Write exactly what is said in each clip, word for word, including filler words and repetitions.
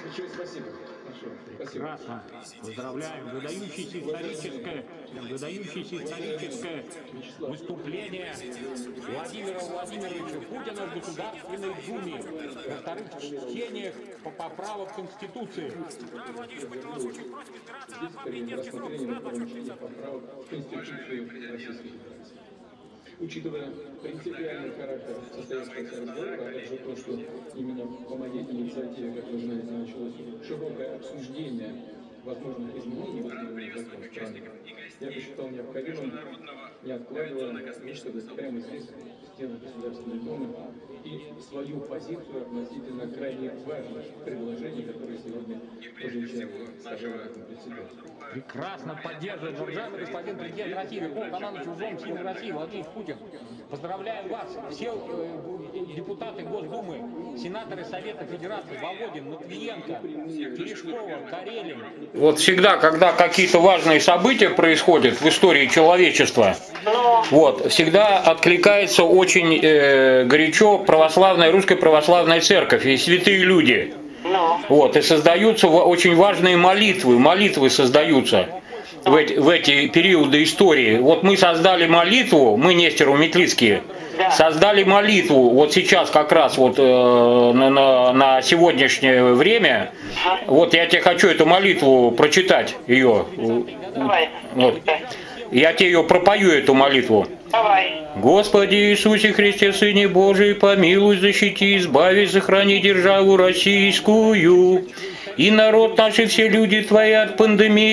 Большое спасибо. Хорошо. Спасибо. Прекрасно. Поздравляем. Выдающееся историческое, выдающееся историческое выступление Владимира Владимировича Путина в Государственной Думе во вторых чтениях по поправок Конституции. Здесь рассмотрение на втором чтении поправок Конституции Российской Федерации. Учитывая принципиальный характер состоявшегося разговора, а также то, что именно по моей инициативе, как вы знаете, началось широкое обсуждение возможных изменений в основном закон страны, я посчитал необходимым, не откладывая, чтобы прямо здесь, в стенах Государственной Думы, и свою позицию относительно крайне важных предложений, которые сегодня прозвучали, скажем, в этом председателе. Прекрасно поддерживает, уважаемый господин президент России, Верховный командующий узлом сил России Владимир Путин. Поздравляем вас, все э, депутаты Госдумы, сенаторы Совета Федерации, Володин, Матвиенко, Терешкова, Карелин. Вот всегда, когда какие-то важные события происходят в истории человечества, вот, всегда откликается очень э, горячо православная, русская православная церковь и святые люди. Вот, и создаются очень важные молитвы, молитвы создаются в эти, в эти периоды истории. Вот мы создали молитву, мы, Нестерово-Метлицкие, создали молитву, вот сейчас как раз вот э, на, на, на сегодняшнее время, вот я тебе хочу эту молитву прочитать, ее. Вот. Я тебе ее пропою, эту молитву. Давай. Господи Иисусе Христе, Сыне Божий, помилуй, защити, избави, сохрани державу российскую и народ наш и все люди Твои от пандемии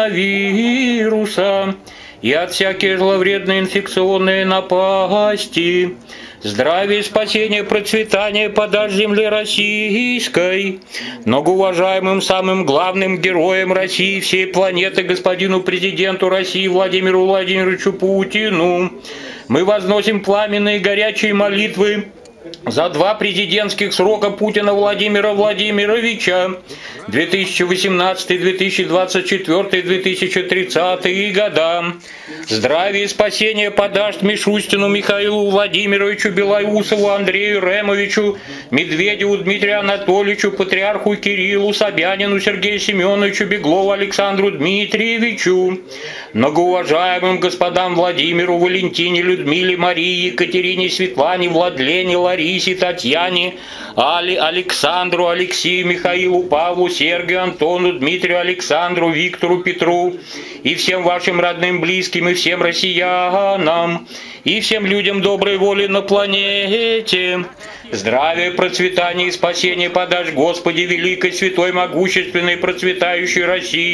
коронавируса и от всякие зловредные инфекционные напасти. Здравие, спасение, процветание подашь земле российской, многоуважаемым самым главным героем России всей планеты, господину президенту России Владимиру Владимировичу Путину. Мы возносим пламенные горячие молитвы за два президентских срока Путина Владимира Владимировича две тысячи восемнадцатый, две тысячи двадцать четвёртый, две тысячи тридцатый года. Здравие и спасение подашь Мишустину Михаилу Владимировичу, Белоусову Андрею Ремовичу, Медведеву Дмитрию Анатольевичу, Патриарху Кириллу, Собянину Сергею Семеновичу, Беглову Александру Дмитриевичу, многоуважаемым господам Владимиру, Валентине, Людмиле, Марии, Екатерине, Светлане, Владлене, Ларисе, Татьяне, Али, Александру, Алексею, Михаилу, Павлу, Сергию, Антону, Дмитрию, Александру, Виктору, Петру и всем вашим родным, близким, и всем россиянам, и всем людям доброй воли на планете. Здравие, процветание и спасение подашь, Господи, великой, святой, могущественной, процветающей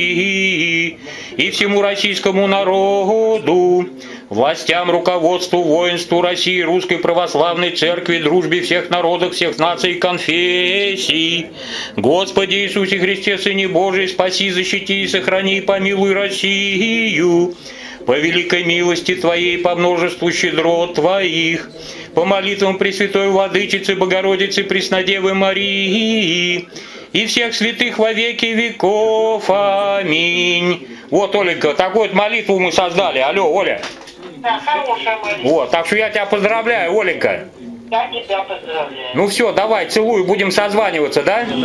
России и всему российскому народу, властям, руководству, воинству России, Русской Православной Церкви, дружбе всех народов, всех наций и конфессий. Господи Иисусе Христе, Сыне Божий, спаси, защити и сохрани, и помилуй Россию. По великой милости Твоей, по множеству щедрот Твоих, по молитвам Пресвятой Владычицы, Богородицы, Преснодевы Марии и всех святых во веки веков. Аминь. Вот, Оленька, такую вот молитву мы создали. Алло, Оля. Да, хорошая молитва. Вот, так что я тебя поздравляю, Оленька. Я тебя поздравляю. Ну все, давай, целую, будем созваниваться, да? Вы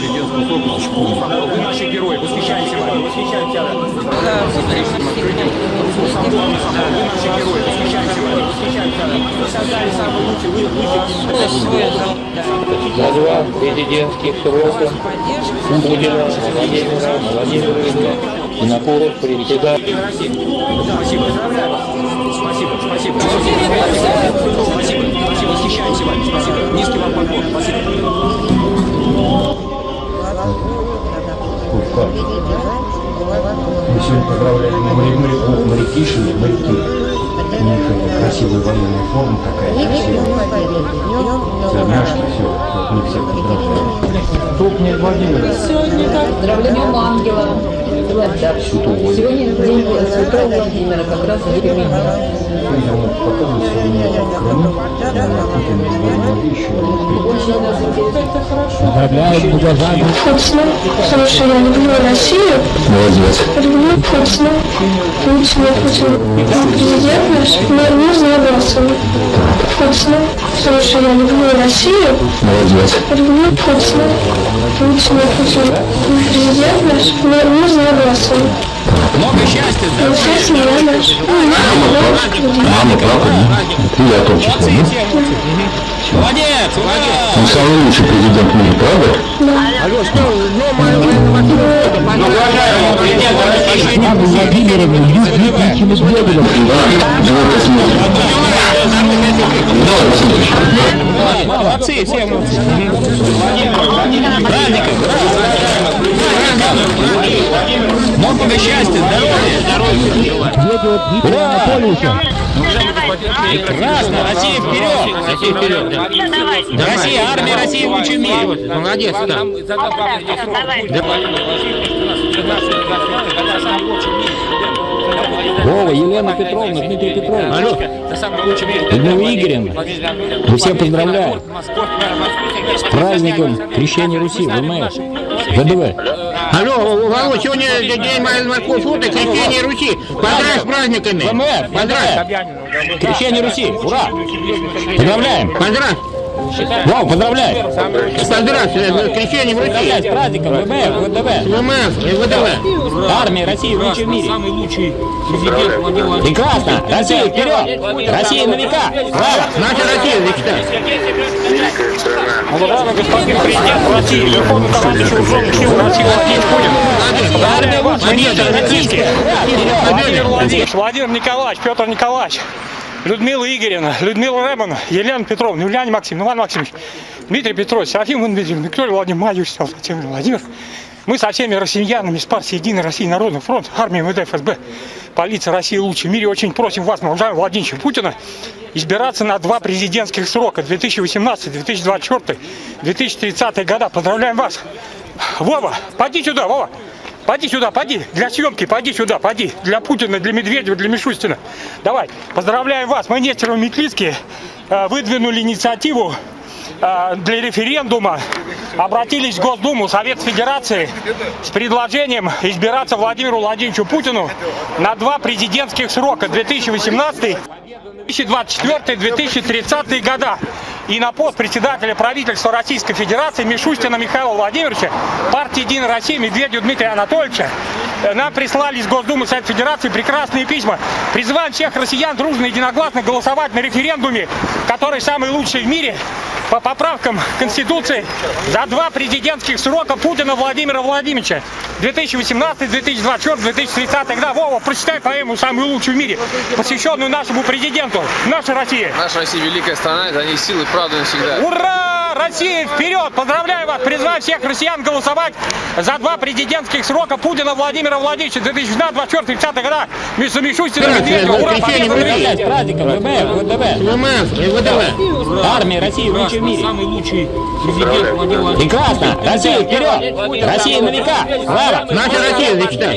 наши герои, восхищаемся вами, восхищаемся вами. Вы наши герои, восхищаемся вами, восхищаемся вами. Вы создали самый лучший, вы За два президентских срока Путина Владимира Владимировича и на курс председателя. Спасибо, поздравляю вас. Спасибо, спасибо. Спасибо, спасибо, восхищаемся вами, спасибо. Низкий вам поклон, спасибо. Мы сегодня поздравляем моряков, морякишин, моряки. У них это красивая военная форма такая, красивая. Зерняшки, все. Вот мы всех поздравляем. Топ не Владимир. Сегодня как? Поздравляем ангела. святого. Сегодня день святого Владимира, как раз в Перми. Показывает современные Крыму, Путин Владимирович. Очень нас интересно. Поздравляют Бугазану. Путина, потому что я люблю Россию. Молодец. Люблю Путина. Путина, Путин. Президент наш, мы нужно голосовать. Путина, потому что я люблю Россию. Молодец. Люблю Путина. Путина, Путин. Президент наш, мы нужно голосовать. Много счастья, Ну, счастье, я наш. Мама, папа, ты я в том числе, да? Молодец, молодец. Он самый лучший президент в мире, правда? Алло, что, Мама Владимировна, Дмитрий Медведев. молодцы, все молодцы. Праздников. Много счастья, здоровья. Ура, Анатольевича! Прекрасно, Россия вперед! Россия вперед! Да. Россия, армия России лучше в мире! Молодец, да. Вова, Елена Петровна, Дмитрий Петровна. Алло, Людмила Игоревна, мы всем поздравляем с праздником Крещения Руси, ВМФ, ВДВ. Алло, Володь, сегодня день морской флота, Крещение Руси. Поздравь с праздниками. ВМФ, Поздравь. Крещение Руси, ура! Поздравляем! Поздравь. Вова, поздравляем! Поздравь с Крещением Поздравляем Руси. с праздником ВМФ, ВДВ. ВМФ и ВДВ. Армия России лучшая в мире. самый лучший президент Владимир Владимирович. Прекрасно! Россия вперед! Россия на века! Слава! Наша Россия, зачитай. Уважаемый господин президент России, Верховный командующий вооруженных сил России Владимир Путин. Армия лучшая в мире! Российская! Владимир Владимирович, Владимир Николаевич, Петр Николаевич, Людмила Игоревна, Людмила Ремон, Елена Петровна, Юлиан Максим, Иван Максимович, Дмитрий Петрович, Серафим Владимирович, Виктория Владимировна, Владимир Владимир. Мы со всеми россиянами с партией «Единая Россия», Народный фронт, армия, МВД, ФСБ, полиция России лучше в мире очень просим вас, уважаемого Владимира Путина, избираться на два президентских срока две тысячи восемнадцатый, две тысячи двадцать четвёртый, две тысячи тридцатый года. Поздравляем вас. Вова, поди сюда, Вова. Поди сюда, поди, для съемки, поди сюда, поди, для Путина, для Медведева, для Мишустина. Давай, поздравляем вас, мы, Нестеров Метлицкий, выдвинули инициативу для референдума, обратились в Госдуму, Совет Федерации с предложением избираться Владимиру Владимировичу Путину на два президентских срока две тысячи восемнадцатый, две тысячи двадцать четвёртый, две тысячи тридцатый года. И на пост председателя правительства Российской Федерации Мишустина Михаила Владимировича, партии «Единая Россия» Медведева Дмитрия Анатольевича нам прислали из Госдумы Совет Федерации прекрасные письма. Призываем всех россиян дружно и единогласно голосовать на референдуме, который самый лучший в мире, по поправкам Конституции за два президентских срока Путина Владимира Владимировича две тысячи восемнадцатый, две тысячи двадцать четвёртый, две тысячи тридцатый года. Вова, прочитай поэму «Самый лучший в мире», посвященную нашему президенту. Наша Россия. Наша Россия великая страна, за ней силы, правда навсегда. Ура! Россия вперед! Поздравляю вас! Призываю всех россиян голосовать за два президентских срока Путина Владимира Владимировича две тысячи двадцать четвёртый, тридцатый года. Между Мишустиным и Медведевым. Ура! Поздравляем с праздником ВМФ, ВДВ. ВМФ и ВДВ. Армия России лучшая в мире. Самый лучший президент Владимир Владимирович. Прекрасно! Россия вперед! Россия на века! Слава! Наша Россия, зачитай.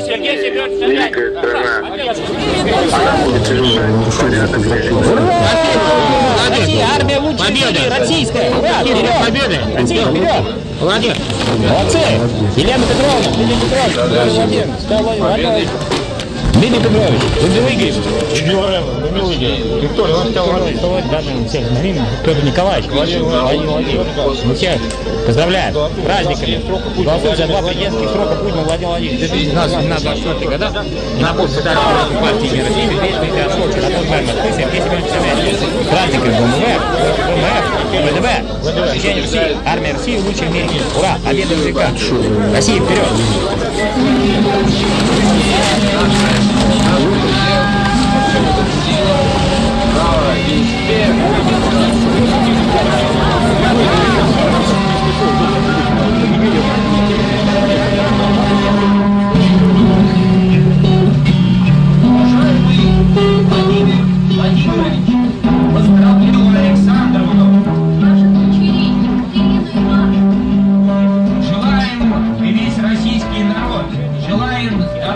Россия, армия лучшая в мире! Российская! Ура! Вперед! Победы. Россия вперед! Молодец. Молодцы! Елена Петровна, Дмитрий Петрович, Владимир Владимирович, Владимир Владимирович, Дмитрий Петрович, Людмила Игоревна, Виктория Владимировна, Петр Николаевич, Владимир Владимирович. Мы всех поздравляем с праздниками. Голосуем за два президентских срока Путина Владимира Владимировича две тысячи двадцать четвёртый года. На пост председателя партии «Единая Россия» Медведев Дмитрий Анатольевич, Анатолий Москвы, Сергей Семенович. С праздниками ВМФ, ВМФ, ВДВ, Крещение Руси, армия России лучшая в мире. Ура! Победа на века! Россия вперед! Желаем, и весь российский народ, желаем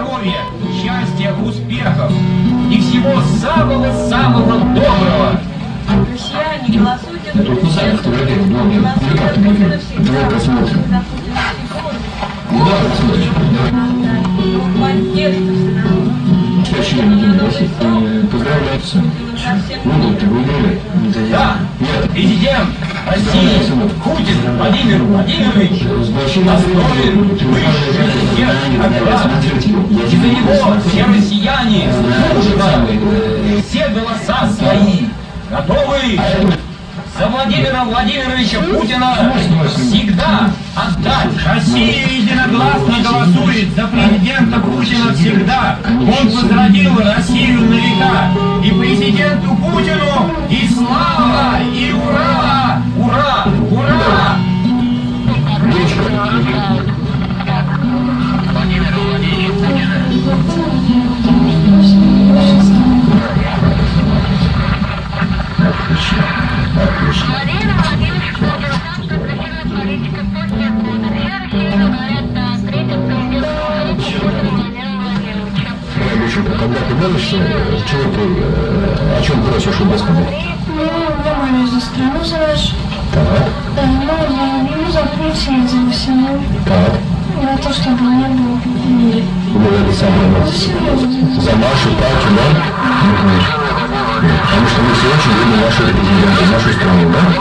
самого-самого доброго. Россияне, голосуйте за Тут не сами, кто говорит, но Путина всегда. давай посмотрим. Да, посмотрим. Поддержка все равно. Следующий день России. Поздравляю с вами. Ну, ты выиграли? Да, Нет. президент России Путин Владимир Владимирович С большим достоин высший президент наград. И за него все россияне, служба, все голоса свои готовы за Владимира Владимировича Путина всегда отдать. Россия единогласно голосует за президента Путина всегда. Он возродил Россию на века. И президенту Путину и слава, и ура, ура, ура! Владимира Владимировича Путина. Владимир Владимирович Путин, самая красивая политика после года. Все россияне говорят, да, третий президент России Владимира Владимировича. Доченька, когда ты молишься, чего ты, о чем просишь у Господа? Ну, я молюсь за страну, за нашу. Так. Да, ну, ну, за Путина, за всего. Так. За то, чтобы не было в мире. Было Александровна. За нашу партию, да? Потому что мы все очень любим нашего президента, нашу страну, да?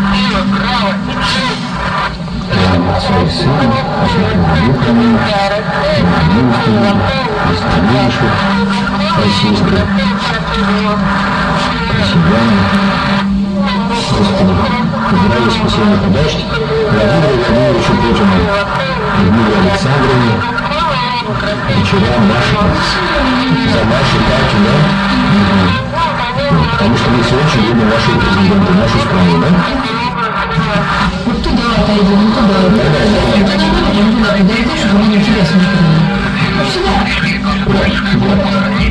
Да, своих сына, Святого Духа, Милостыню, Христианшу, российскую, россияне. Господи, здравия, спасения, подачи Владимиру Владимировичу Путину, Людмиле Александровне, дочерям нашим, за нашу партию, да? Потому что мы все очень любим нашего президента, нашу страну, да? Вот туда отойдем, ну туда. Туда не будем, туда отойдем, чтобы мне интересно было. Вот сюда.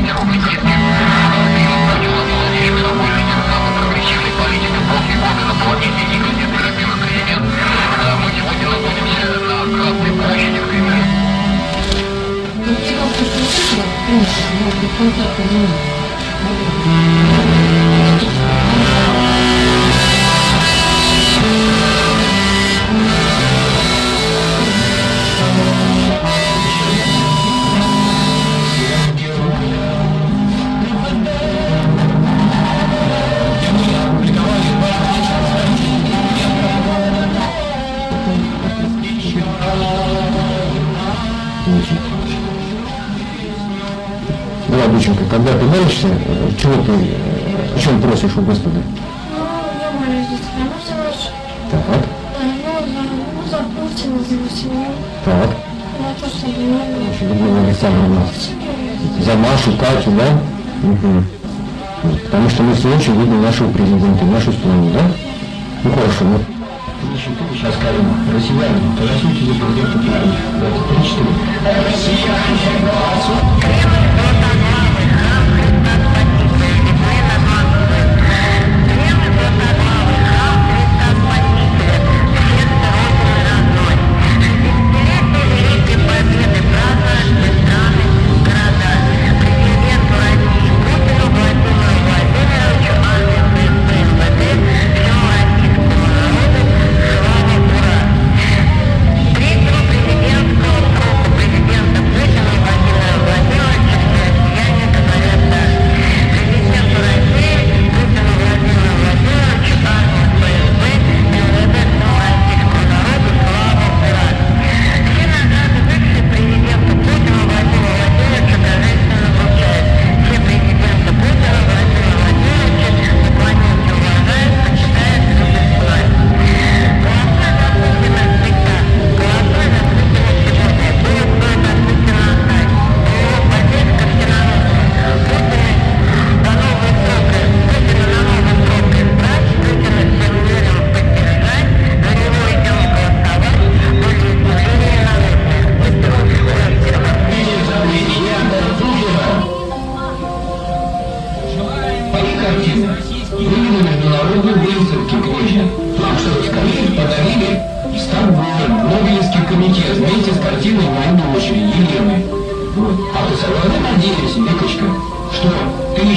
Да, доченька, когда ты молишься, чего ты, о чем просишь у Господа? Ну, я молюсь за страну, за нашу. Так. Да, ну, за, ну, за Путина, за его семью. Так. За то, чтобы не было. Людмила Александровна. За нашу Катю, да? Угу. Потому что мы все очень любим нашего президента, нашу страну, да? Ну хорошо, ну. Сейчас скажем, россияне, голосуйте за президента Путина. двадцать три четыре. Россияне, голосуйте.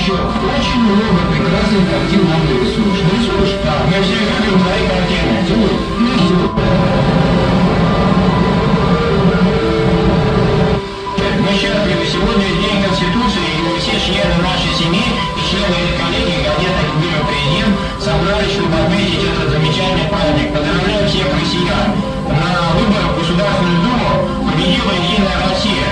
еще очень много прекрасных картин нам нарисуешь. Нарисуешь? Да. Мы все любим твои картины. Целую. Мы счастливы. Сегодня день Конституции, и мы все члены нашей семьи и члены этой коллегии газеты «Любимый президент» собрались, чтобы отметить этот замечательный праздник. Поздравляю всех россиян. На выборах в Государственную Думу победила «Единая Россия».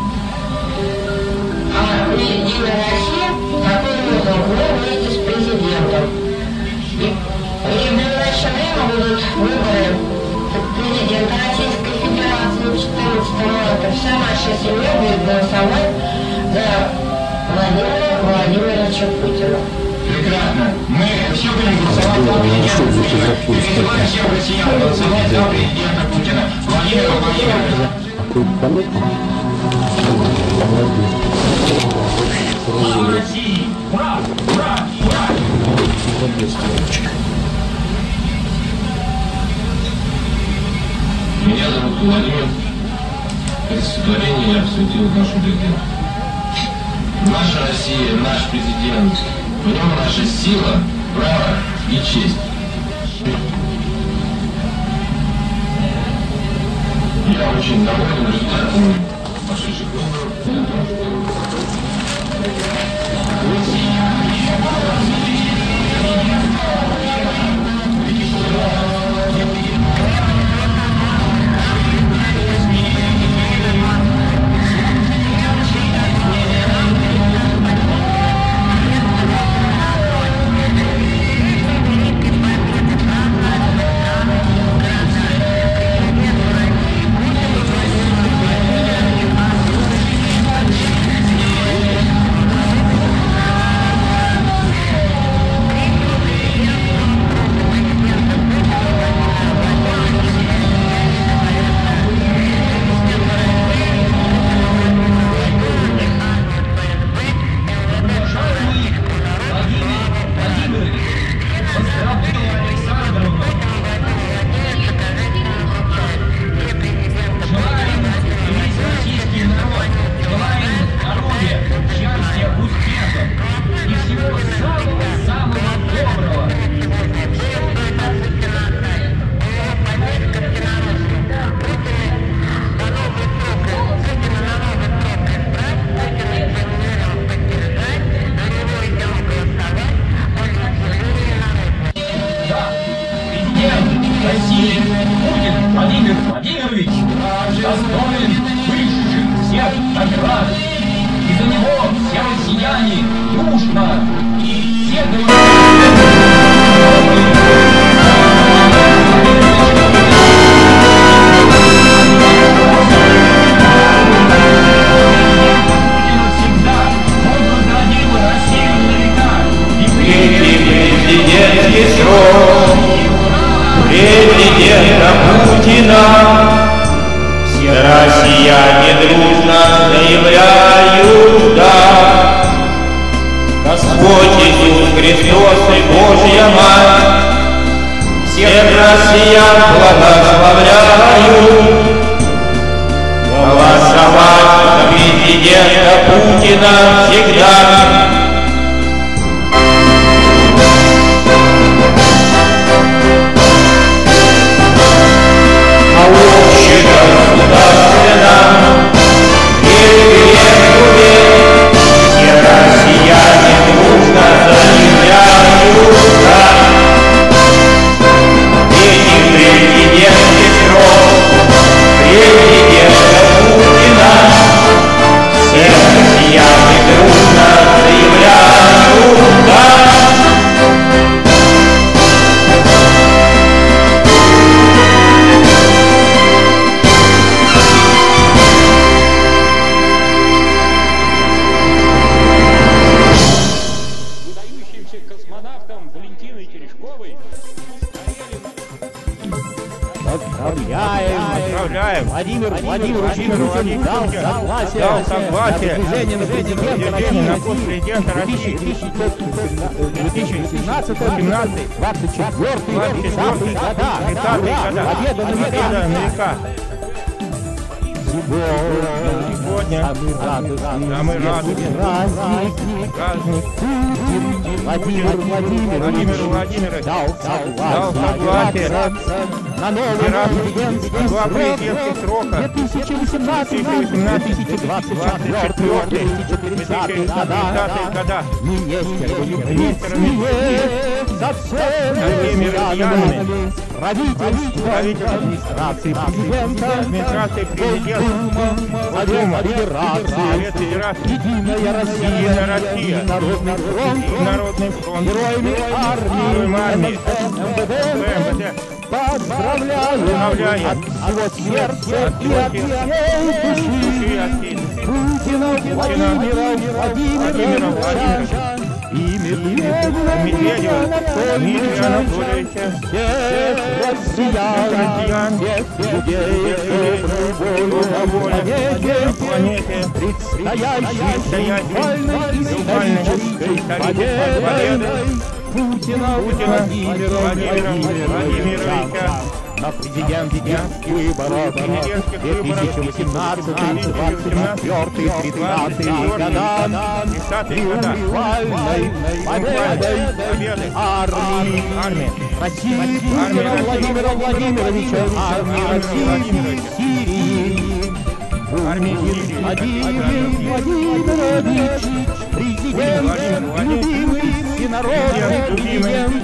А «Единая Россия», которую вы будете с президентом. И, и в ближайшее время будут выборы президента Российской Федерации четырнадцатого марта. Вся наша семья будет голосовать за Владимира Владимировича Путина. Прекрасно. Мы все будем голосовать за президента Путина. Призываем всех россиян голосовать за президента Путина. Владимира Владимировича. Слава России! Ура! Ура! Ура! Меня зовут Владимир. Это стихотворение я посвятил нашу легенду. Наша Россия, наш президент. В нем наша сила, право и честь. Я очень доволен результатом прошедших выборов. России Путин Владимир Владимирович достоин высших всех наград. И за него все россияне дружно и все президентский срок президента Путина все россияне дружно заявляют «да». Господь Иисус Христос и Божья Мать всех россиян благословляют голосовать за президента Путина всегда. Поздравляем! Владимир Владимирович Путин дал согласие, дал согласие на движение на пост президента России две тысячи семнадцатый, семнадцатый, двадцать четвёртый, тридцатый года. Победа на века! сегодня самый радостный, самый радостный праздник, праздник. Владимир Владимирович, Владимирович дал согласие на новый президентский срок две тысячи восемнадцатый — две тысячи двадцать четвёртый года. Министерные со всеми регионами, правительство, администрации президента, администрации президента, Госдума, Федерация, Единая Россия, Россия, Народный фронт, Народный фронт, героями армии, МВД. Поздравляем от всего сердца и от всей души Путина Владимира Владимировича и Медведева Дмитрия Анатольевича, всех россиян, всех людей, доброй волей на планете, предстоящей глобальной исторической победой Путина Владимира Владимировича на президентских выборах две тысячи восемнадцатый — двадцать четвёртый — тридцатый года триумфальной победой армии России Путина Владимира Владимировича, армии России Сирии. Владимир Владимирович, президент, любимый всенародный президент,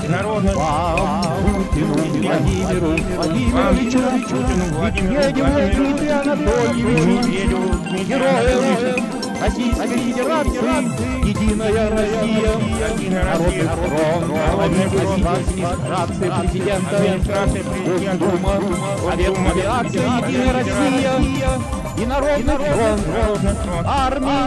вам, Путину Владимиру Владимировичу, Медведеву Дмитрию Анатольевичу, героям Российской Федерации, Единая Россия, Народный фронт, администрация президента, Госдума, Совет Федерации, Единая Россия и Народный фронт, армия,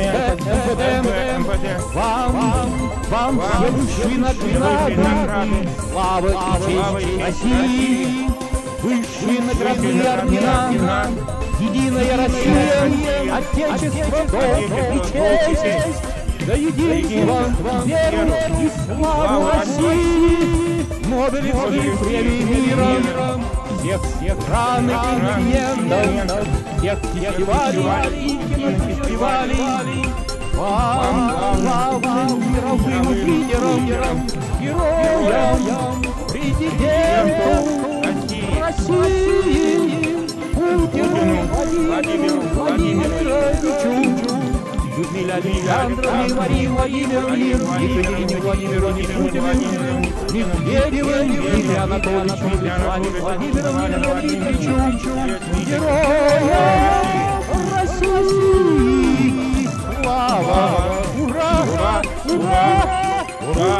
МВД, вам, вам все высшие награды, слава и честь России, высшие награды и ордена, Единая Россия, Отечество, долг и честь, до единства, веру и славу России, Нобелевские премии мира, всех стран и континентов, всех фестивалей и кинофестивалей, вам, главным мировым лидерам, героям, президенту России, Путину Владимиру Владимировичу, Людмиле Александровне, Марии Владимировне, Екатерине Владимировне Путину, Медведеву Дмитрию Анатольевичу, Светлане Владимировне Владимировичу, героям России, слава, ура, ура, ура,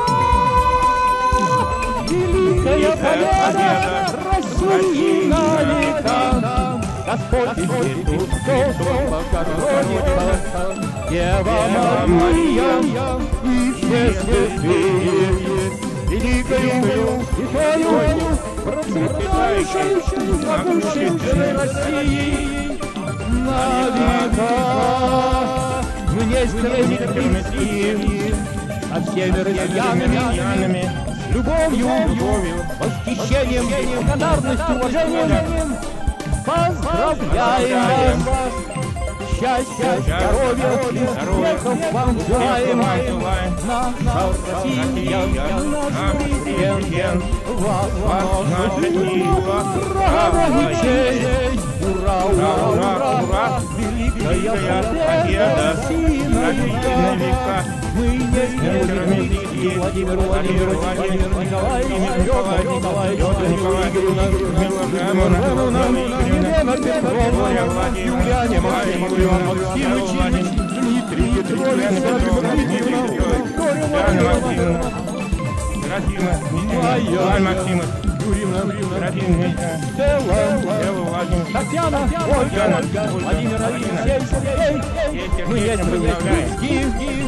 великая победа России на века. Господь Иисус, Богородица, Дева Мария и все святые, великою, святою, процветающей, могущественной России на века. Мне стремимся со всеми россиянами, любовью, восхищением, благодарностью, уважением поздравляем вас! Счастья, здоровья, успехов вам желаем! Наша Россия, наш президент, вас носит слава и честь! Ура, ура, ура, ура! Великая победа России на века! Мы не стремимся Владимиру Владимировичу, Владимиру Николаевичу, Петр Николаевичу, Игорю Елена Петровна, Юлиане Максимовне, Максимовичу, Дмитрий Петрович, Виктория Владимировна, Майя Максимовна, Юрьевна, Стелла, Татьяна, Ольга, Владимир Алексеевич, мы есть близкие,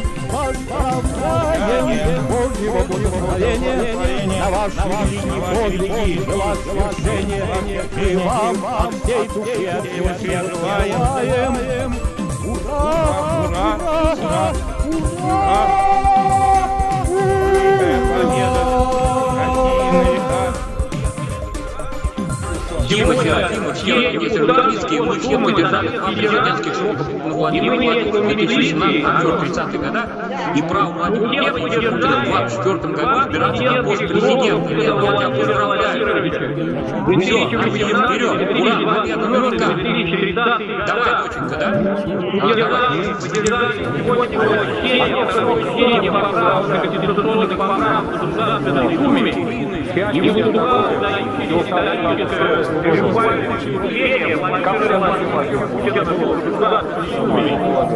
поздравляем Божьего благословения на ваши великие подвиги, дела свершения, и вам от всей души от всего сердца желаем. Ура, ура, ура, ура! патриотизма, все несовершеннические, мы все поддержали два президентских срока Владимира Владимировича в две тысячи семнадцатом — тридцатых годах и право Владимира Владимировича Путина в двадцать четвёртом году избираться на пост президента. Я тебя поздравляю. Все, вперед, ура, победа, ну как? Давай, доченька, да? А, давай. Сегодня поправок на конституционных поправок в Государственной Думе и выступал за историческое выступление Владимира Владимировича Путина в Государственной Думе.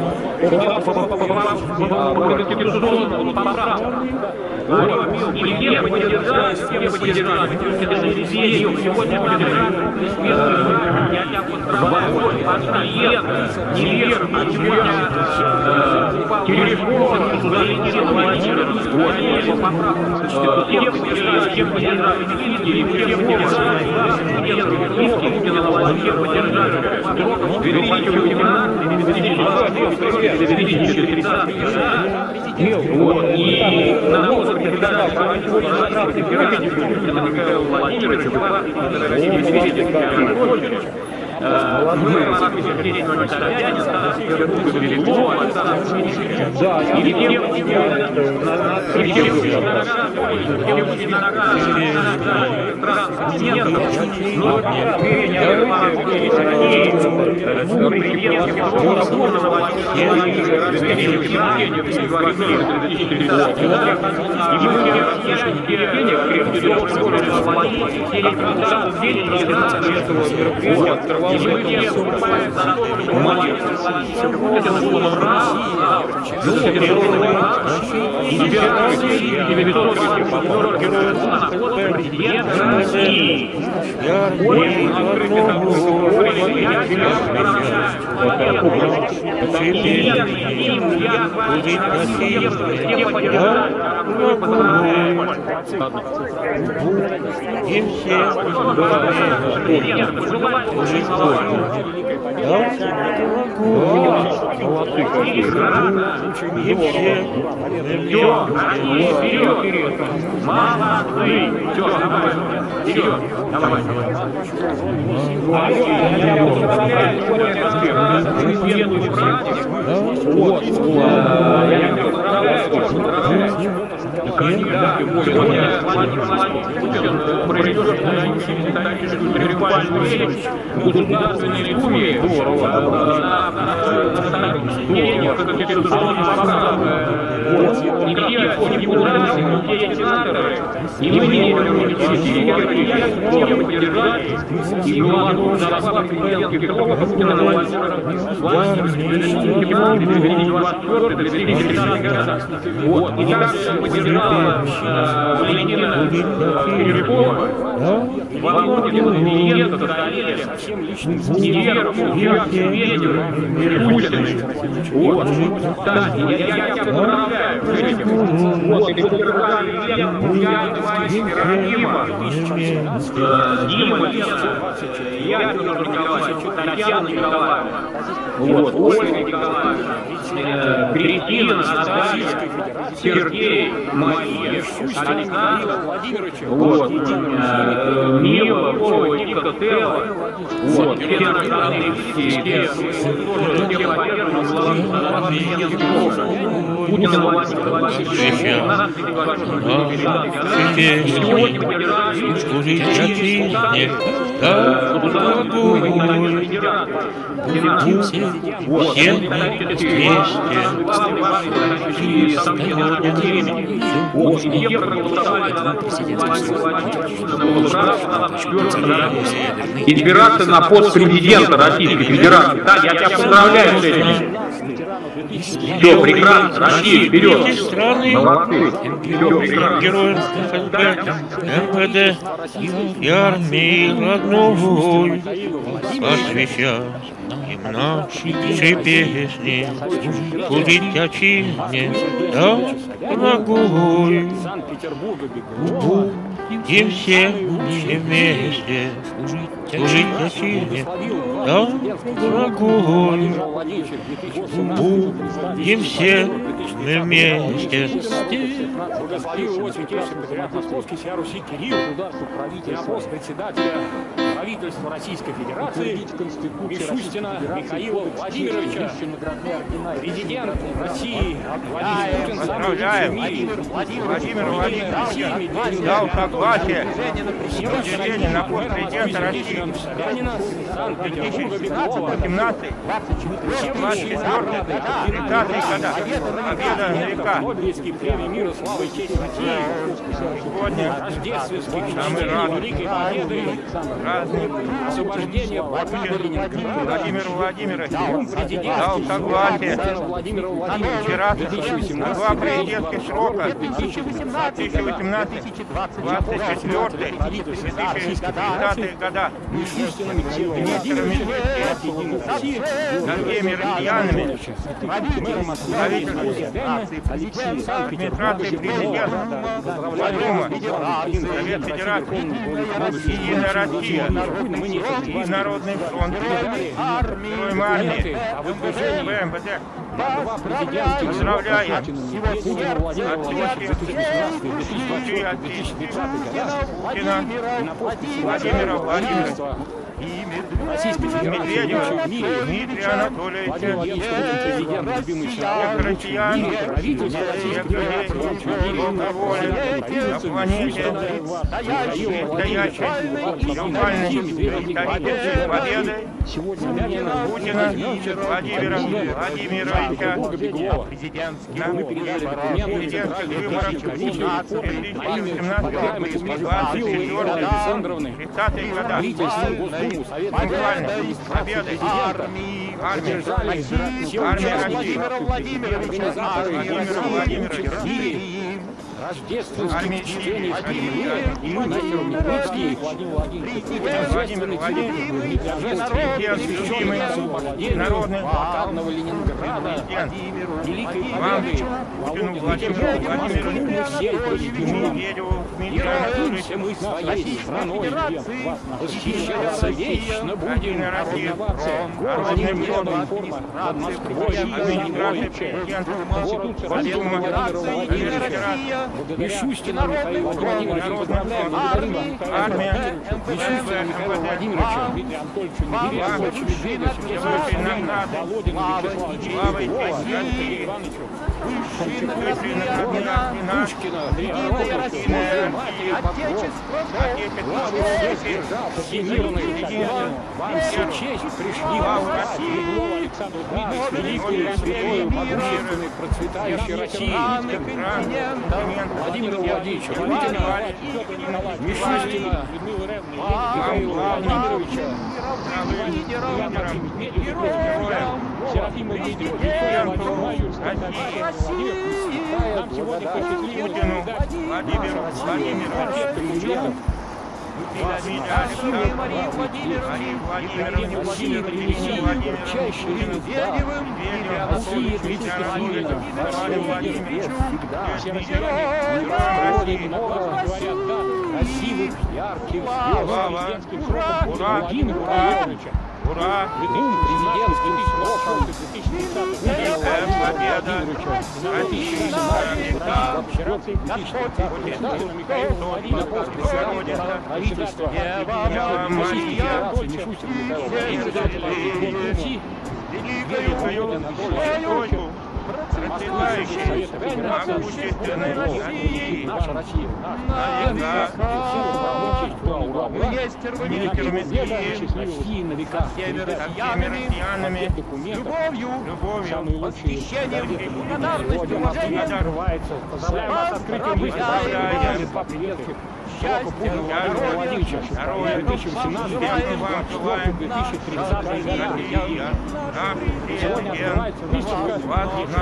По конституционным поправкам. И все поддержали, все поддержали. Сегодня поддержали. Я тебя поздравляю, отстаёт, неверно, а сегодня телефон, туда Владимира Владимировича, по поправкам. Все поддержали, все поддержали, видите, все поддержали, Владимира поддержали. две тысячи восемнадцатый — две тысячи тридцатый Вот, и на новом председателя Государственной Федерации Путина Михаила Владимировича была Россия очередь. Мы, Москве, Сергей Иванович Собянин, Стас Петербург, Белякова, Александр Дмитриевич. Да, и все, и все, и все, но переняли президентским сроком разделили внимание в две тысячи тридцатом году. И мы терпение крепкий долг школы Владимира, все депутаты, все организации этого мероприятия. И мы все выступаем за то, что Владимир Путин был прав, и девятьсот партнеров героев на пост президента России. Очень открытый такой, я тебя поздравляю. Им я все поддержали, мы поздравляем. Им все Все, Россия, вперед! Молодцы! Все, давай, вперед! Давай, давай. Я поздравляю сегодня президенту праздник. Вот, я поздравляю, поздравляю. Сегодня Владимир Владимирович Путин произвел историческую триумфальную речь в Государственной Думе на чтение конституционных поправок. И все депутаты, все сенаторы, и мы не говорим, все поддержали, и главную зарплату президентских сроков Путина Владимира Владимировича две тысячи двадцать четвёртый — две тысячи тридцатый года. Вот, и также поддержала Валентина Терехова, Володина, Ильенко, Каталея, Неверов, Медведев, Путин. Вот, кстати, я тебя поздравляю с этим. Вот, и поддержали Лену, Яна, Рахима, Дима, я, Федор Николаевич, Татьяна Николаевна, вот, Ольга Николаевна, Кристина, Наталья, Сергей, Мария, Александр, вот, Мила, Вова, Ника, Стелла, вот, все иностранные все, все, все поддерживают главного президентского округа. Путина Владимира Владимировича, нас сегодня поддержали депутаты Государственной Думы и Федерации. Вот, вот, и все проголосовали избираться на пост президента Российской Федерации. Да, я тебя поздравляю с этим. Все, прекрасно, Россия, вперед! Молодцы! Все, прекрасно! Героев ФСБ, МВД и армии родной посвящаем им наши песни, служить отчизне, да, дорогой. Будем все вместе служить Отчине, да, дорогой, будем все мы вместе. Благословил его святейший патриарх Московский сия Руси Кирилл, Ярослав, председателя правительства Российской Федерации, Мишустина Михаила Владимировича, президент России Владимир Путин, поздравляем, Владимир Владимирович дал согласие на введение на пост президента России две тысячи восемнадцатый двадцать четвёртый тридцатый года. Победа на века. премии мира, славы и честь России. Сегодня Рождественских самый разный Великой Победы, праздник освобождение Владимир Владимирович президент дал согласие Владимира Владимировича вчера на два президентских срока две тысячи восемнадцатый двадцать четвёртый две тысячи тридцатый года. Министром Медведевым, Сергеем Россиянами, администрацией президента, Дума, Совет Федерации, Единая Россия, Народный фронт, Героям армии, ВМВД. Поздравляем от дочери Путина Владимира Владимировича, Медведева Дмитрия Анатольевича, всех россиян, всех людей, доброй воли, на планете, стоящей глобальной исторической победой Путина Владимира Владимировича на президентских выборах две тысячи восемнадцатого двадцать четвёртый тридцатый года. Буквально победы армии, армия России, армия России, Владимира Владимировича, рождественских чтений в Кремле, и мы, Настя Румяницкий, Владимир Владимирович, освященный народный блокадного Ленинграда, Великой Победы, Путину Владимиру Владимировичу, Медведеву Дмитрию Анатольевичу, мы своей страной восхищаться вечно будем, Народным фронтом, под Москвой, администрацией президента, Владимира Владимировича, Мишустина Михаила Владимировича, поздравляем, армия, Мишустина Михаила Владимировича, Дмитрия Анатольевича, Медведевича, Володина Вячеслава Андрея Ивановича, Пушкина, Всемирный, вам всю честь пришли в Россию, Александру великую, святую, могущественную, процветающую России, Владимира Владимировича, Путина, Мишустина, Михаила Владимировича, Серафима Дмитриевича, нам сегодня посчастливилось Владимиру Владимировичу, Мария Владимировна, России принеси чаще России тридцать миллионов, все россияне проводим много, говорят, да, красивых, ярких, президентских сроков Владимира Владимировича. Ура! Двум президентским сроком две тысячи тридцатого года Владимировича, вчера две тысячи тридцатого Михаил Владимирович, председатель правительства Российской Федерации, Мишустин Михаил Владимирович, Великую Анатольевичу, процветающей, могущественной России, наша Россия, министр Медведев, России на века, всеми россиянами, любовью, любовью, восхищением, благодарностью, уважением открывается. Поздравляем вас с открытием выставки два приветских срока Путина Владимира Владимировича, две тысячи восемнадцатый две тысячи тридцатый года. Сегодня открывается выставка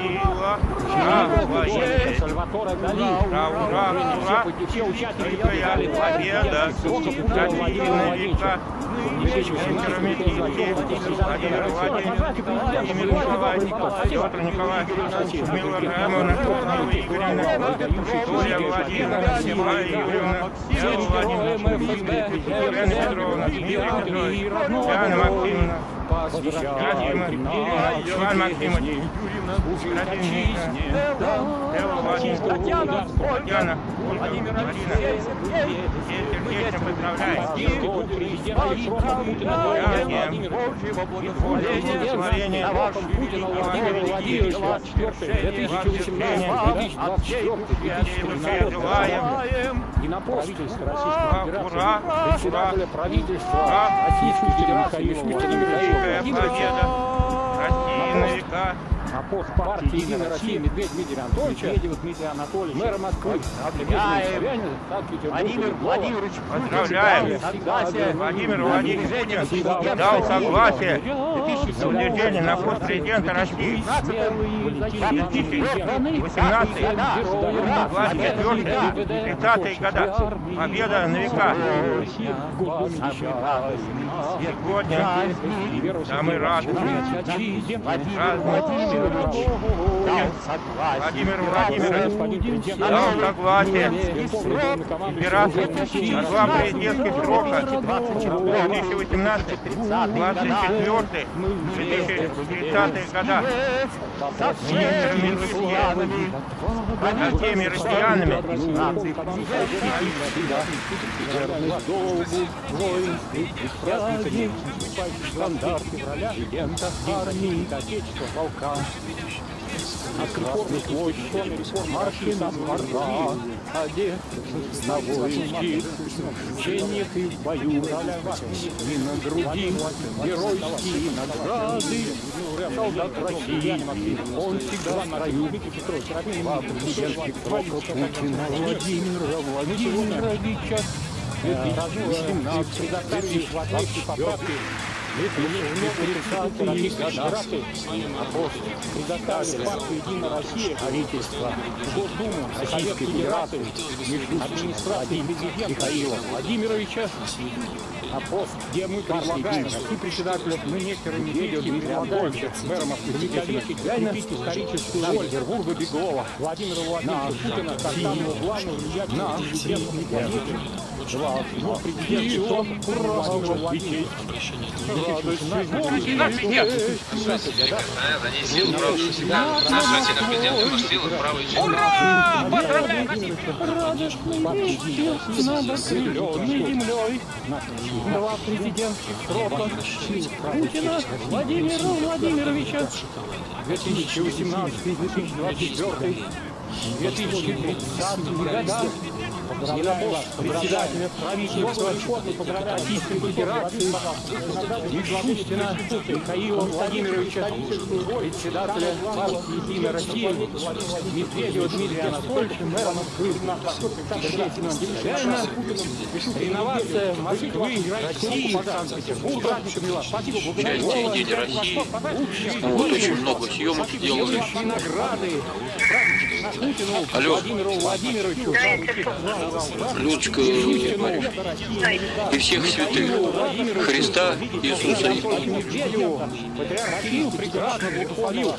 Сальватора Дали. Все участники показали победа срока Путина Владимира Владимировича. две тысячи восемнадцатый Владимир Владимирович, Петр Николаевич, Милорама Анатольевна Игоревна, Юлия Владимировна, Юрия Петровна, Елла Владимировна, Елена Петровна, Дмитрий Петрович, Яна Максимовна, Иван Максимович, Елла Владимировна, Татьяна, Ольга, Марина, сердечно поздравляем. Творение Путина Владимира Владимировича, две тысячи восемнадцатый желаем и на правительство Российской Федерации, председателя правительства Российской Федерации Михаила Владимировича, России на века. а пост партии «Единая Россия» Медведь Дмитрия Анатольевича, Медведев Дмитрия Анатольевича, мэра Москвы, Владимир Владимирович, поздравляем. Владимир Владимирович дал согласие на утверждение на пост президента России. две тысячи восемнадцатый, двадцать четвёртый, тридцатые года. Победа на века. Сегодня да, мы рады. Владимир Владимирович дал согласие избираться на два президентских срока две тысячи восемнадцатый, двадцать четвёртый, две тысячи тридцатые года. Министрами россиянами, со всеми россиянами. стандарт февраля, легенда армии, отечества полка. От реформы свой сон, реформ марши на двора, одет на войски, жених и в бою, и на груди геройские награды, солдат России, он всегда на раю, два президентских срока Путина Владимира Владимировича, две тысячи восемнадцатый, предоставили хватающие поправки. тридцатые годы, апостол, предоставили партию «Единая Россия», правительство, Госдуму Российской Федерации, администрации Михаила Владимировича, апостол, где мы предлагаем и председателя министра Дмитрия Анатольевича, мэра Москвы, закрепить историческую роль Петербурга Беглова, Владимира Владимировича Путина, как самого главного влиятельного президента на планете. Два. Его президент Владимира Владимировича. Ура! Поздравляем! Радостный вечер над окрыленной землей. Два президентских срока Путина Владимира Владимировича. две тысячи восемнадцатый — две тысячи двадцать четвёртый, две тысячи тридцатый года. Поздравляю вас, председателя правительства Российской Федерации Мишустина Михаила Владимировича, председателя партии «Единая Россия» Медведева Дмитрия Анатольевича, мэра Москвы. Реновация Москвы, России, Санкт-Петербурга. Части «Единой России». Вот очень много съемок сделали. Алло. Владимиру Владимировичу, Людочка и всех святых Христа Иисуса. Патриарх прекрасно благословил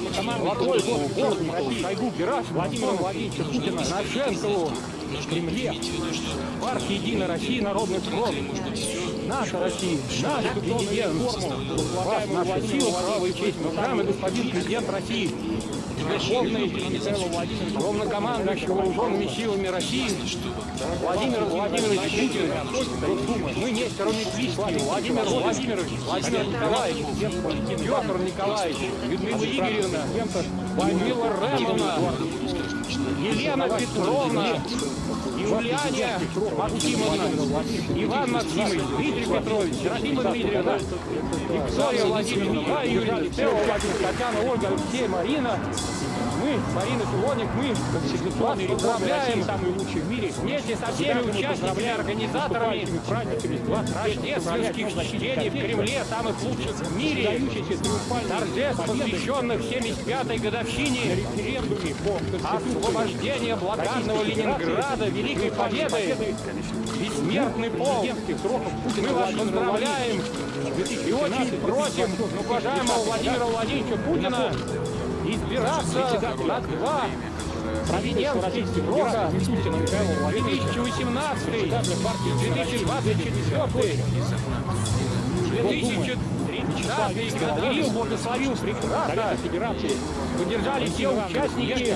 Шойгу, Герасимова, Владимира Владимировича Путина, Нашенкову в Кремле. Партия «Единая Россия», Народный фронт. Наша Россия, наш президент, вас наша сила, слава и честь. Уважаемый господин президент России, Верховный Михаил Владимирович, главнокомандующий вооруженными силами России, Владимир Владимирович Путин, Госдума, мы Нестор Ильич, Владимир Владимирович, Владимир Николаевич, Петр Николаевич, Людмила Игоревна, Людмила Ремовна, Елена Петровна, Юлиане Максимовна, Иван Максимович, Дмитрий Петрович, Серафима Дмитриевна, Виктория Владимировна, Юрий Алексеевич, Татьяна, Ольга, Алексей, Марина. Мы, Марина Филоник, мы вас поздравляем самые лучшие в мире вместе со всеми участниками и организаторами рождественских чтений в Кремле, самых лучших в мире, торжеств, посвященных семьдесят пятой годовщине освобождения блокадного Ленинграда, Великой Победы, бессмертный полк. Мы вас поздравляем и очень просим уважаемого Владимира Владимировича Путина избираться на два Президент Российской Федерации Мишустина Михаила Владимировича две тысячи восемнадцатый, две тысячи двадцать четвёртый, две тысячи тридцатый Кирилл благословил прекрасно Федерации. Поддержали все участники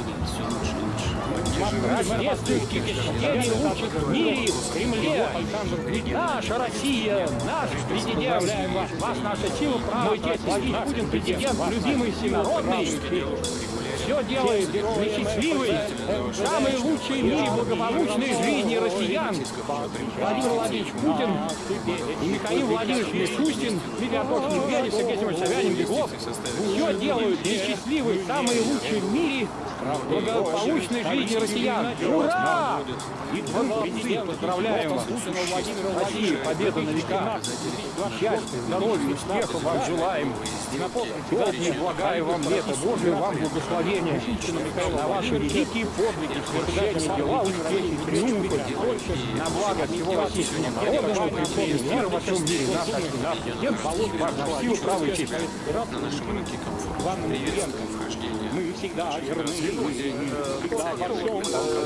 рождественских чтений лучших в мире, в Кремле. Наша Россия, наш президент, вас, вас наша сила, право и честь. Владимир Путин, президент, любимый, всенародный. Все делает для счастливой, самой лучшей в мире благополучной жизни россиян. Владимир Владимирович Путин и Михаил Владимирович Мишустин, Дмитрий Анатольевич Медведев, Сергей Семенович Собянин, Беглов, все делают для счастливой, самой лучшей в мире благополучной жизни россиян. Ура! И президент, поздравляем вас. Россия, победа на века. Счастья, здоровья, успехов вам желаем. Долгие блага вам лето, Божие вам благословение. На ваши великие подвиги, свершения, дела, успехи, триумфы, на благо всего российского народа, укрепление мира во всем мире. Наш президент получит вашу силу, право и честь. Вам президентом мы всегда верны, всегда во всем.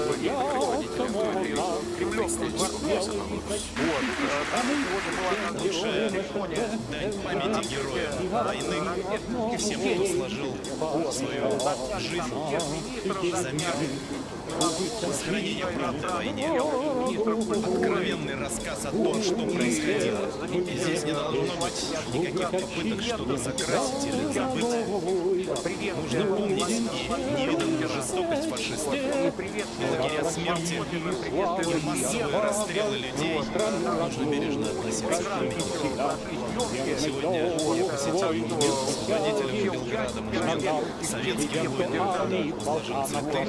Памяти героя войны и всем, кто сложил свою жизнь за мир, сохранение правды о войне, откровенный рассказ о том, что происходило. И здесь не должно быть никаких попыток что-то закрасить или забыть. Нужно помнить и невиданную жестокость фашистов, лагеря смерти и массовые расстрелы людей. Нужно бережно относиться к ним. Сегодня я посетил монумент с руководителем Белграда, монумент советским воинам, положил цветы.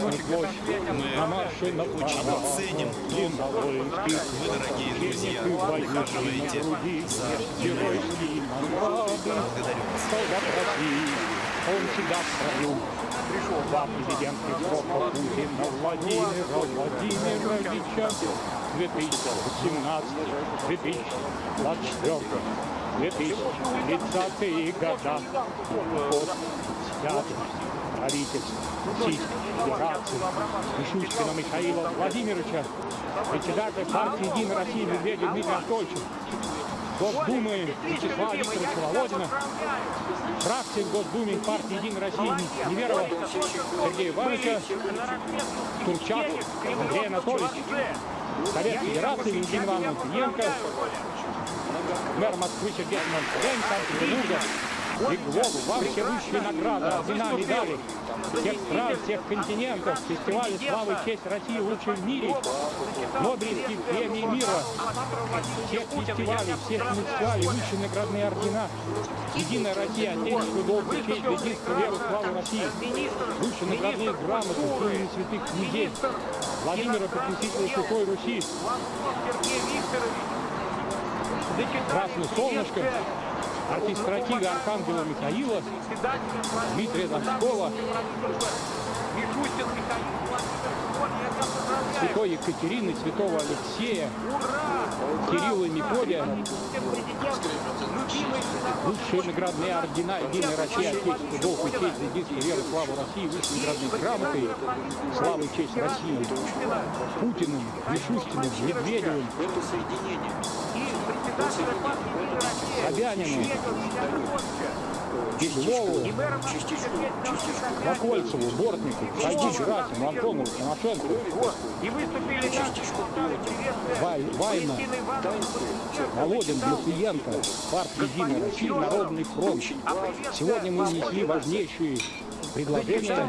Мы очень ценим то, как вы, дорогие друзья, ухаживаете за землей. Благодарю вас. Он всегда спросил, пришел за президентский срок Путина Владимира Владимировича две тысячи восемнадцатый — две тысячи двадцать четвёртый — две тысячи тридцатые года. Под святым правительством Российской Федерации Мишустина Михаила Владимировича, председателя партии «Единая Россия» Медведев Дмитрия Анатольевича, Госдумы Вячеслава Викторовича Володина, фракции в Госдуме партии «Единая Россия» Неверова Сергея Ивановича, Турчак Андрей Анатольевич, Совет Федерации Валентин Иванович Янко, мэр Москвы Сергей Семенович Собянин, Беглову, вам все высшие награды, ордена, медали всех стран, всех континентов, фестиваля славы и честь России лучшей в мире, Нобелевские премии мира, всех фестивалей, всех фестивалей, высшие наградные ордена, Единая Россия, Отечество, долг и честь, единство, веру, славу России, высшие наградные грамоты, имени святых князей, Владимира, Пресвятителя Святой Руси, Красное солнышко, артист-стратега Архангела Михаила, Дмитрия Донского, святой Екатерины, святого Алексея, Кирилла и Мефодия, лучшие наградные ордена Единой России, Отечество, долг и честь, единство, веру, славу России, высшие наградные грамоты, славу и честь России, Путиным, Мишустиным, Медведевым, Собянину, Беглову, Вакольцеву, Бортнику, Шойгу, Герасимову, Антонову, Тимошенко, Вайна, Володин, Блюхиенко, партия «Единая Россия», Народный фронт. Сегодня мы внесли важнейшие предложения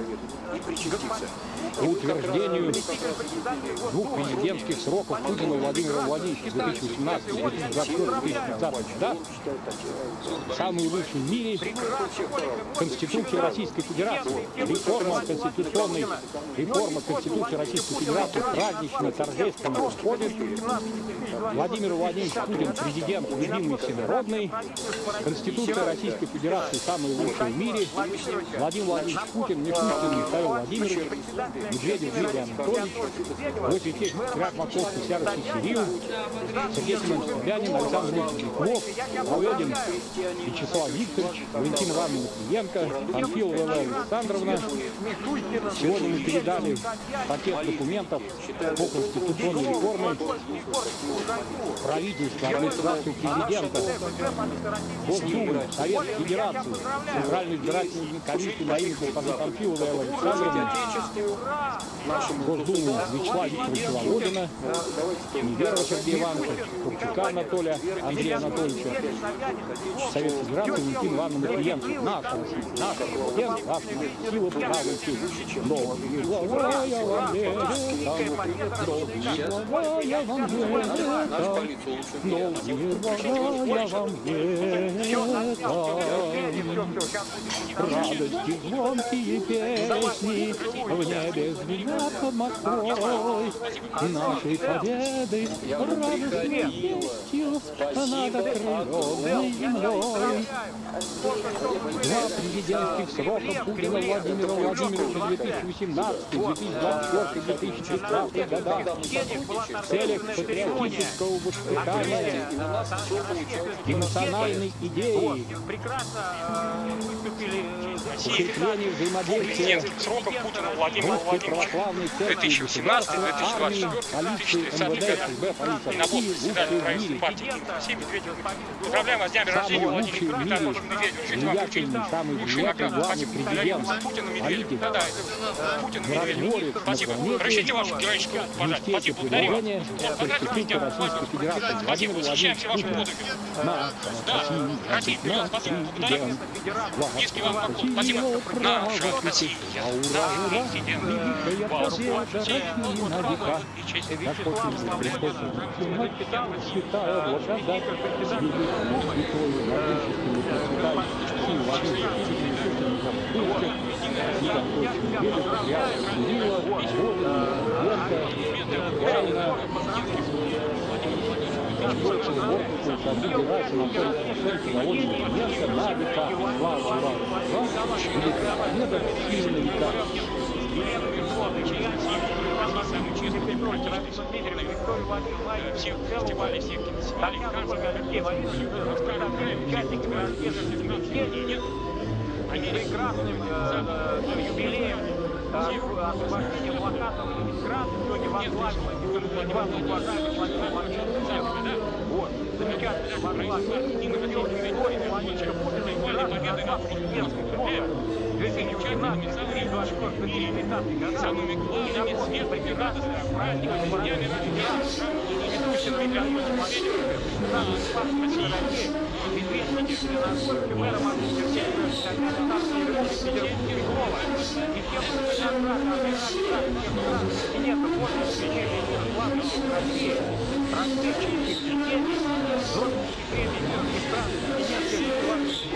по утверждению двух президентских сроков Путина Владимира Владимировича две тысячи восемнадцатый — две тысячи двадцать четвёртый — две тысячи тридцатый года. Самый лучший в мире Конституция Российской Федерации. Реформа конституционной, реформа Конституции Российской Федерации празднично, торжественно проходит. Владимир Владимирович Путин президент, любимый, всенародный. Конституция Российской Федерации самая лучшая в мире. Владимир Владимир Владимирович Путин, Мишустин Михаил Владимирович, Медведев Дмитрий Анатольевич, Иосиф Ильич Патриарх Московский, вся Россия Кирилл, Сергей Семенович Собянин, Александр Дмитриевич Быков, Володин Вячеслав Викторович, Валентина Ивановна Матвиенко, Панфилова Элла Александровна. Сегодня мы передали пакет документов по конституционной реформе правительства, администрации президента, Госдумы, Совет Федерации, Центральной избирательной комиссии на имя госпожи Панфиловой Эллы Александровны, Госдумы Вячеслава Викторовича Володина, Неверова Сергея Ивановича, Купчака Анатолия Андрея Анатольевича, Совет Федерации Валентина Ивановна Матвиенко. Наша Россия, наша президент, наша сила правой чести. Долгие глаза я вам летом, долгие глаза я вам летом, долгие глаза я вам летом. Радости звонкие песни в небе звенят под Москвой, нашей победы радостной вестью над окрыленной землей. Два президентских срока Путина Владимира Владимировича две тысячи восемнадцатый — две тысячи двадцать четвёртый — две тысячи тридцатый года в целях патриотического воспитания и национальной идеи, укрепления взаимодействия Русской Православной Церкви, государства, армии, полиции, эм вэ дэ, эс бэ, полиции России, лучшие в мире. Поздравляем вас с днем рождения, Лучший в мире, влиятельный, самый влиятельный, главный президент, политик, миротворец на планете, нести предложения Конституции Российской Федерации. Владимир Владимирович Путин, наш Россия, наш президент, Россия, право России, ура, ура, великая победа России на века. Господь Христос, святая благодать, великую, святую, могущественную, процветающую силу, Владимир Владимирович, Николай Великий, Патриарх Кирилла, Володина, Венка, Гаина, Больше Бортнику, Собирайся, Анатолий Порошенко, Володина, Венка, на века, слава, ура, ура, великая победа, сила на века. Всех фестивалей, всех кинофестивалей, прекрасным юбилеем освобождения блокадов Ленинграда, сегодня возглавил вас уважаемый Владимир Владимирович. Вот, замечательно возглавил. Владимир Путин были победы над президентским сроком. две тысячи восемнадцатый — две тысячи двадцать четвёртый года. Самыми главными, светлыми, радостными праздниками, днями России. Ведущий Дмитрий Анатольевич Медведев, главный спас России, известнейший насколько в этом моменте все Петрова. И все и нет возможности свечения главных России, различных детей, жестких премий администрации, президентских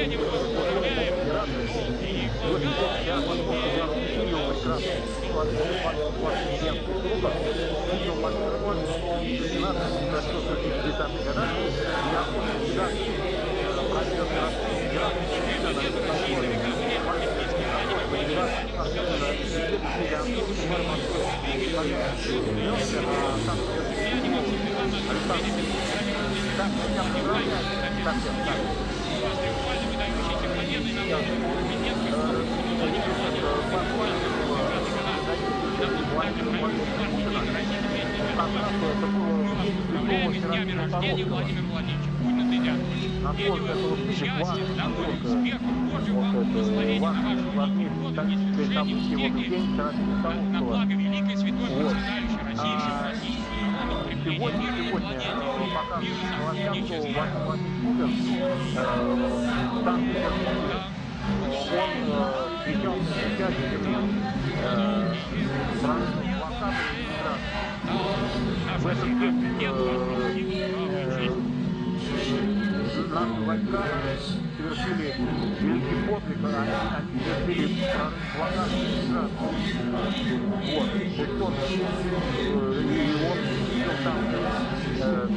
Наши войска совершили великий подвиг, они, они совершили прорыв блокады Ленинграда. Вот. То есть он, э, и он видел там э,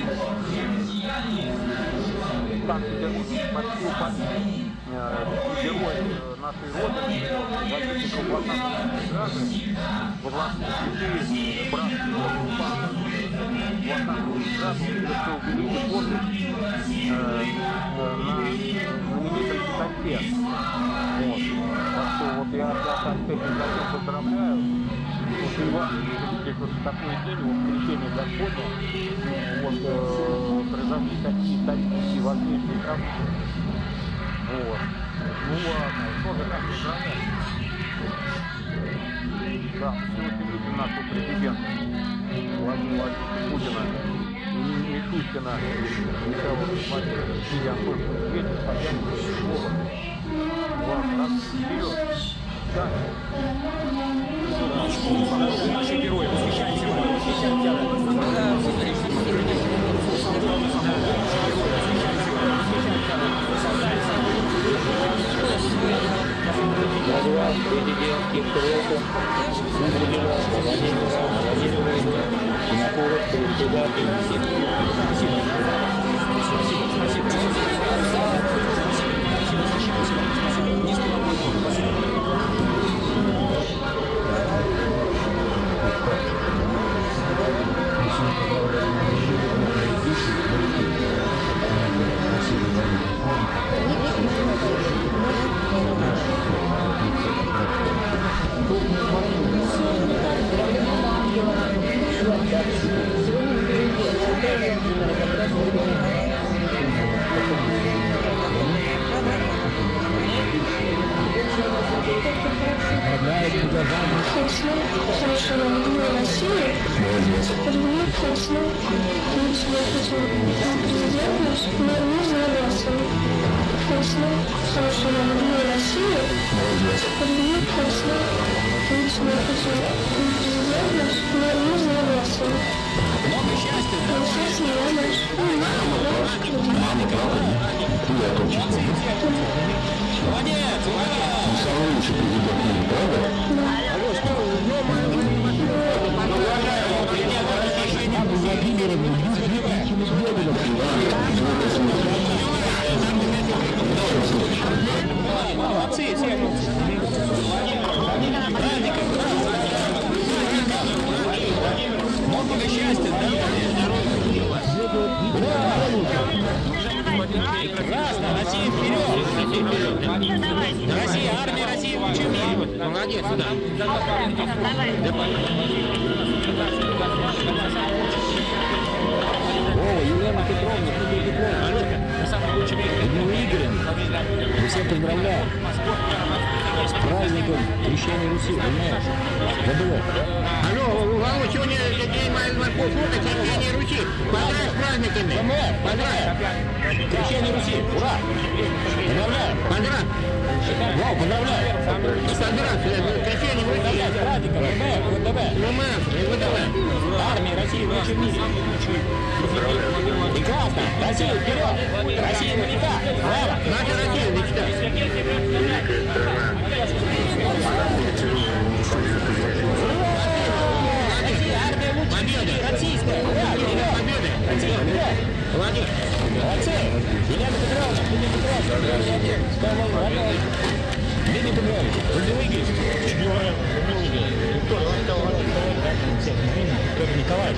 Санкт-Петербург почти упали э, герои нашей Родины, защитников блокады Ленинграда, во власти святые братские оккупанты блокады Ленинграда, он совершил великий подвиг на знаменитой Китае. Вот. Так что вот я опять этим затем поздравляю. Вот Иван, видите, вот в такой день, вот крещение Господня, вот э, произошли такие исторические важнейшие события. Вот. Ну ладно, что же так поздравлять? Да, сегодня видим нашего президента Владимира Владимировича Путина. Мишустина, Михаила Владимировича и Антошина Свети, стояние слова. Ладно, раз, вперед. Да. Наши герои, восхищаемся вами, восхищаемся. Глава президентских сроков Владимира Владимировича Винокуров, председатель. Совершенно любимой России, люблю Путина, лично Путин, президент наш, но не занимался. Путина, совершенно любимой России, люблю Путина, лично Путин, президент наш, но не занимался. Много счастья, да? Счастья, я наш, мама, бабушка, Молодец, ура! Самый лучший президент мира, правда? Алло, что, молодцы, все. Праздником, много счастья, прекрасно, Россия вперед! Россия, армия России в лучшем мире. Молодец, да. О, Елена Петровна, Игорь Петровна. Людмила Игоревна, мы всех поздравляем с праздником крещения Руси, понимаешь? Забыл. Алло, Володь, сегодня день моего фото крещения Руси. Поздравь с праздниками. Поздравляю! Крещение Руси, ура! Поздравляю! Поздравь! Вау, поздравляю! Поздравь! Крещение Руси! С праздником, ВДВ. Армия России лучше в мире. Прекрасно. Россия вперед. Россия на века. Слава. Наша Россия мечта. Россия, армия лучше в мире. Российская. Ура, вперед. Россия вперед. Молодец. Молодцы. Елена Петровна, Елена Петровна. Леонид Петрович, Владимир Петр Николаевич,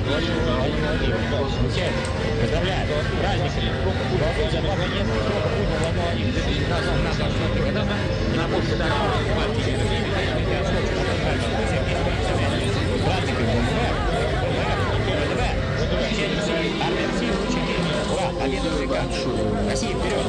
поздравляю, с праздниками. За два военных срока Путина Владимир Владимирович две тысячи девятнадцатого года на почте дорогу партии. С праздниками ВДВ. Армия России лучше в мире. Ура, победа на века. Россия вперед.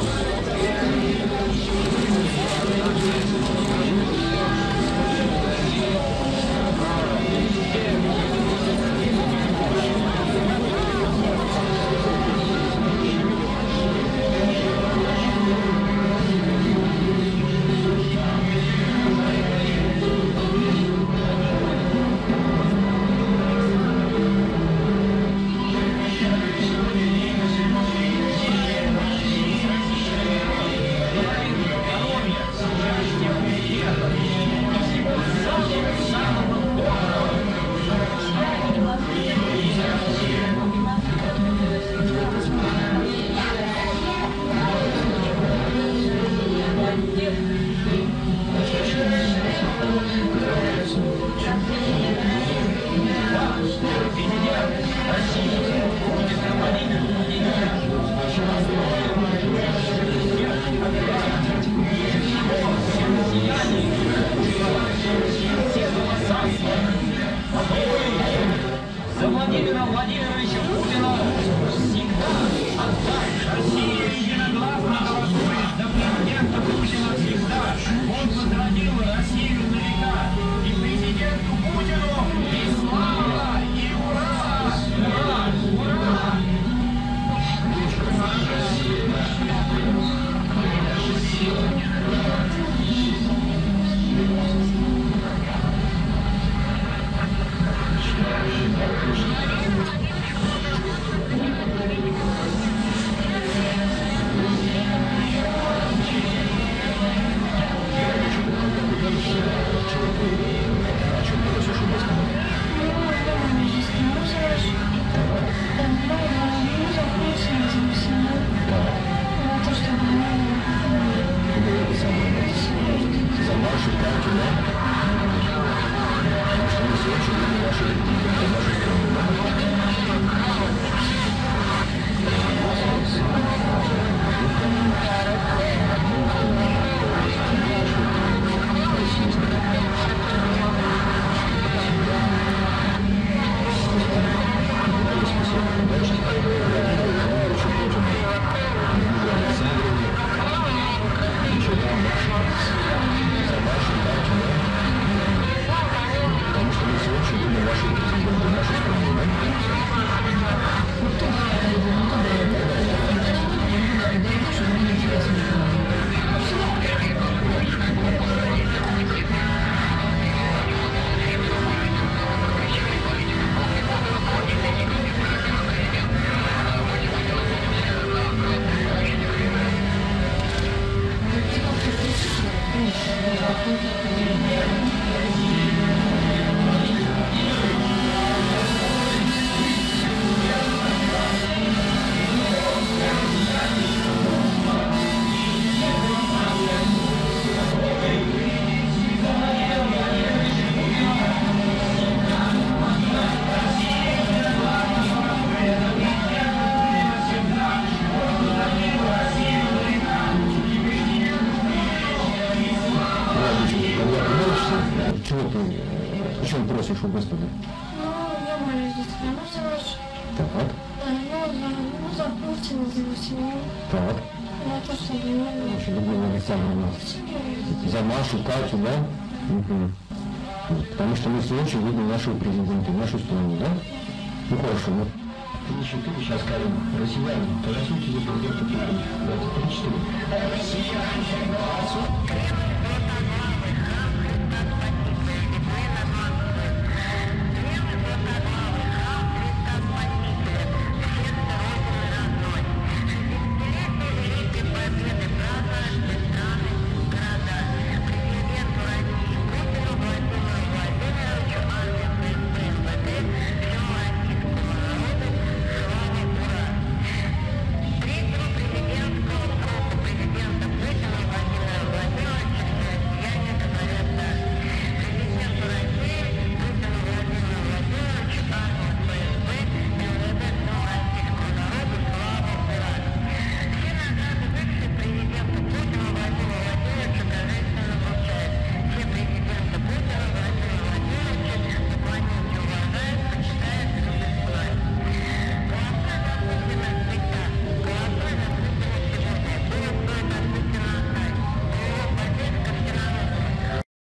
За Владимира Владимировича Путина всегда отдать. Россия единогласно голосует за президента Путина всегда. Он возродил Россию на века. И президенту Путину и слава, и ура! Ура! Ура! За ваши карты, да? Потому что мы все очень любим ваши президенты, ваши страны. Почему просишь у Господа? Ну, я молюсь за страну, за вашу. Так. Да, ну, за, ну, за Путина, за его семью. Так. За то, чтобы мы... Очень люблю Александровна. За Машу, Катю, да? Угу. Потому что мы все очень любим нашего президента, нашу страну, да? Ну хорошо, ну. Если ты сейчас скажем, россияне, то голосуйте за президента Путина. двадцать три четыре. Россия,